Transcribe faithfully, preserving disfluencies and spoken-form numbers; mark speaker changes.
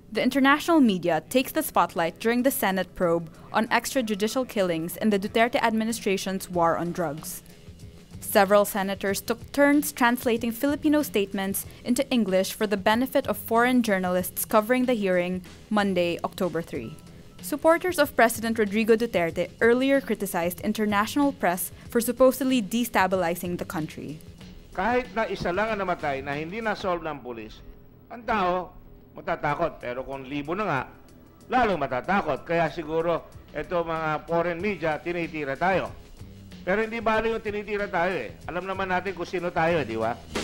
Speaker 1: The international media takes the spotlight during the Senate probe on extrajudicial killings in the Duterte administration's war on drugs. Several senators took turns translating Filipino statements into English for the benefit of foreign journalists covering the hearing Monday, October third. Supporters of President Rodrigo Duterte earlier criticized international press for supposedly destabilizing the country.
Speaker 2: Kahit na isa lang ang namatay na hindi na-solve ng pulis, ang tao matatakot. Pero kung libo na nga, lalong matatakot. Kaya siguro, ito mga foreign media, tinitira tayo. Pero hindi bali yung tinitira tayo eh. Alam naman natin kung sino tayo, di ba?